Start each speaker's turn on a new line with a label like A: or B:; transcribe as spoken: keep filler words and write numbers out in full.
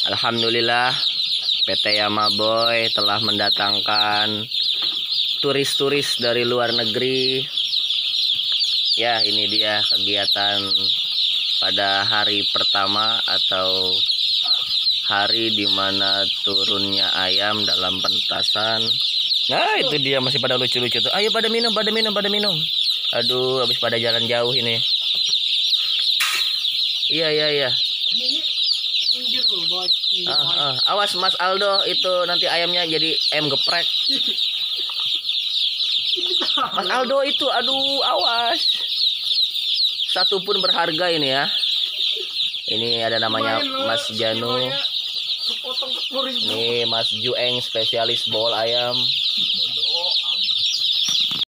A: Alhamdulillah P T Yamaboy telah mendatangkan turis-turis dari luar negeri. Ya, ini dia kegiatan pada hari pertama atau hari dimana turunnya ayam dalam pentasan. Nah, itu dia masih pada lucu-lucu tuh. Ayo pada minum, pada minum, pada minum. Aduh, habis pada jalan jauh ini. Iya, iya, iya. Ah, ah. Awas Mas Aldo, itu nanti ayamnya jadi ayam geprek. Mas Aldo itu, aduh, awas. Satu pun berharga ini ya. Ini ada namanya Mas Janu. Ini Mas Jueng, spesialis bol ayam.